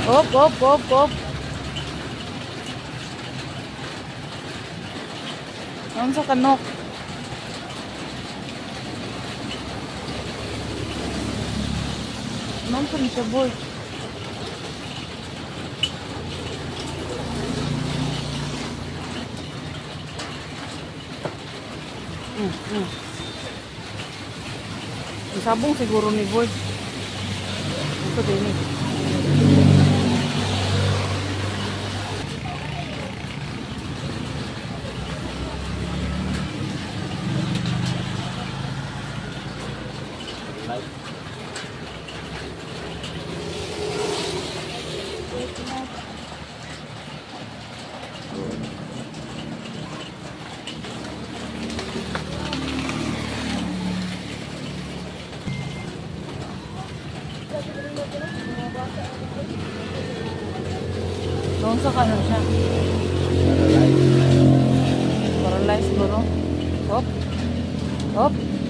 Op, op, op, op. Ano sa kanok? Ano pa siya, boy? Sabong siguro ni boy. Ito din eh. Doon sa kanan siya. Paralyzed siguro. Op. Op.